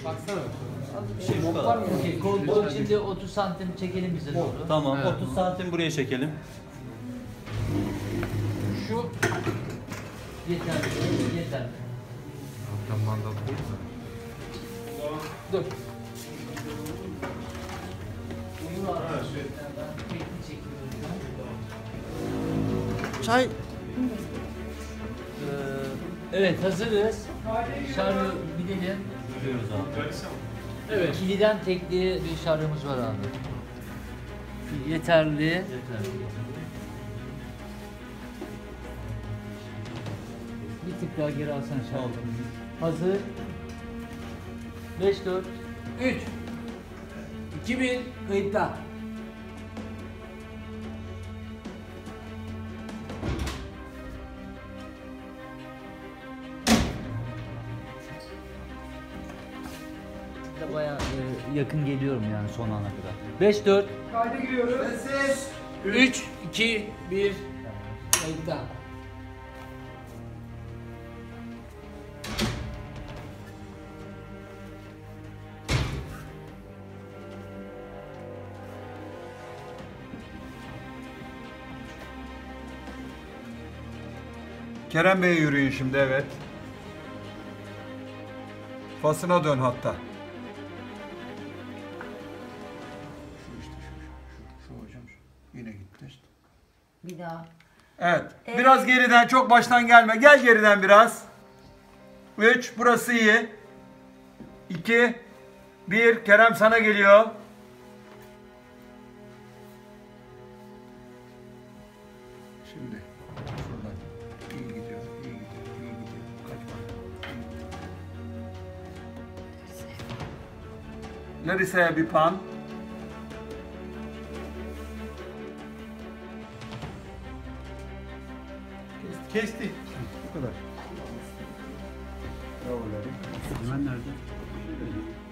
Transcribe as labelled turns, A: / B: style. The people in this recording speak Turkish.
A: Baksana.
B: Şu kadar.
C: Okey, koltuğu şimdi 30 santim çekelim bize doğru.
B: Tamam, 30 santim buraya çekelim.
A: Şu
C: Yeterli, yeterli.
D: Alttan mandal koy da.
A: dur.
C: Bunu var. Ben teknik çekiyorum şu an.
A: Çay.
C: Evet, hazırız. Şarjı gidelim.
B: Duruyoruz abi.
A: Evet.
C: İkiliden tekliğe bir şarjımız var abi. Yeterli.
B: Yeter.
C: Bir tık daha geri alsan şarjı.
B: Oldu.
C: Hazır. 5, 4.
A: 3 2 1 kayıtta.
C: Da bayağı yakın geliyorum yani son ana kadar. 5, 4.
A: Kayda giriyoruz. Ses. 3 2 1 kayıtta.
E: Kerem Bey'e yürüyün şimdi, evet. Fasına dön hatta. Şu işte şu hocam şu. Yine gitti işte.
F: Bir daha.
E: Evet. Biraz geriden, çok baştan gelme. Gel geriden biraz. 3, burası iyi. 2, 1, Kerem sana geliyor. Şimdi şuradan iyi gidiyor, iyi gidiyor, iyi gidiyor. Kaçma. Larisa'ya bir pan.
D: Kesti.
E: Bu kadar. Bravo Larry.
D: Hemen nerede?